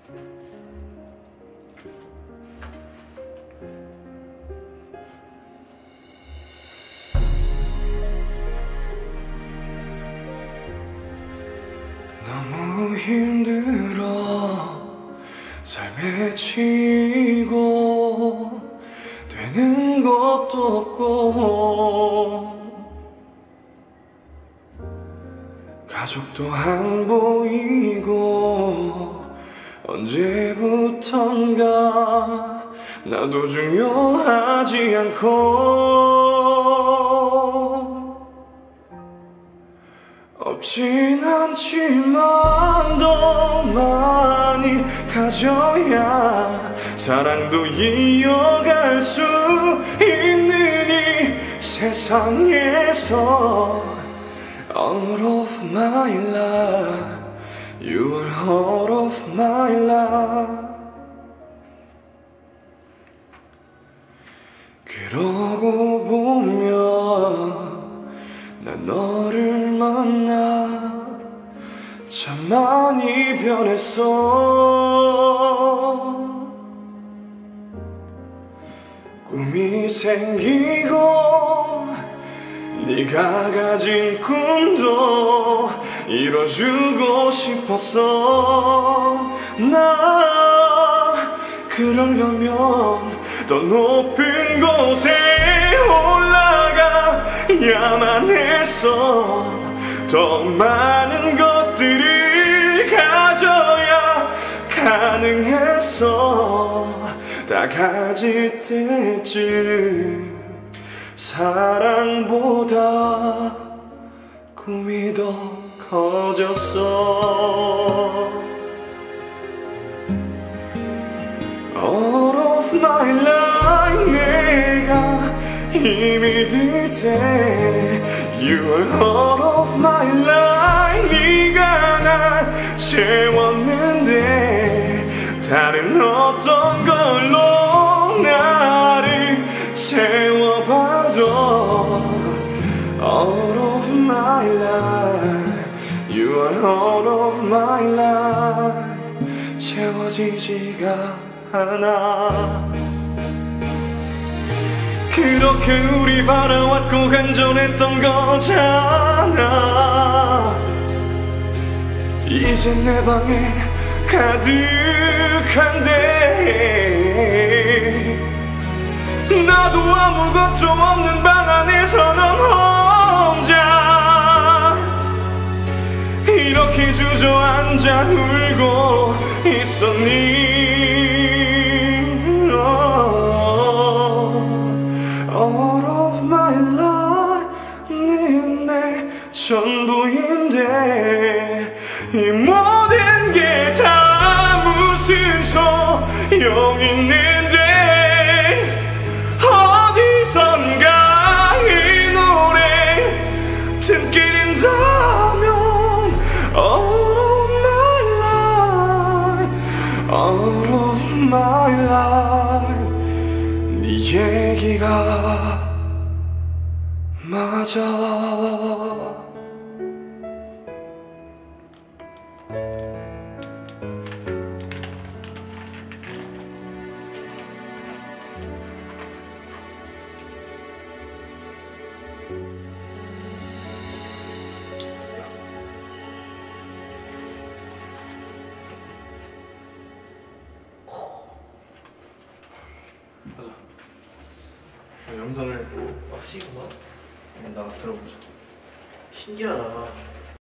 너무 힘들어 삶에 치이고 되는 것도 없고 가족도 안 보이고 언제부턴가 나도 중요하지 않고 없진 않지만 더 많이 가져야 사랑도 이어갈 수 있는 이 세상에서 All of my life You are all of my life 그러고 보면 난 너를 만나 참 많이 변했어 꿈이 생기고 네가 가진 꿈도 이뤄주고 싶었어 나 그러려면 더 높은 곳에 올라가야만 했어 더 많은 것들을 가져야 가능했어 다 가질 때쯤 사랑보다 꿈이 더 커졌어 All of my life 내가 힘이 들 때 You are all of my life 네가 날 채웠는데 다른 어떤 걸로 나를 채워봐도 All of my life You are all of my life 채워지지가 않아 그렇게 우리 바라왔고 간절했던 거잖아 이제 내 방에 가득한데 나도 아무것도 없는 방 안에서 넌 혼자 이렇게 주저앉아 울고 있었니 All of my life 네 내 전부인데 이 모든 게 다 무슨 소용 있는데 어디선가 이 노래 듣게 된다면 All of my life All of my life 네 얘기가 맞아 가자. 영상을 시구나. 나 들어보자. 신기하다.